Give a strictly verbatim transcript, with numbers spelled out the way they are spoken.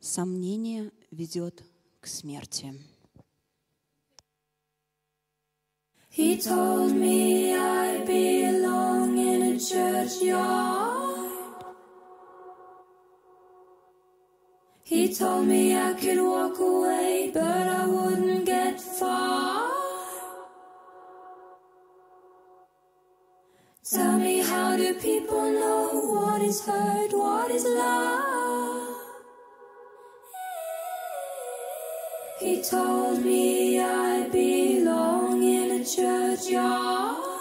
Сомнение ведет к смерти. He told me I belong in a churchyard. He told me I could walk away, but I wouldn't get far. Tell me, how do people know what is hurt, what is love? He told me I belong in a churchyard.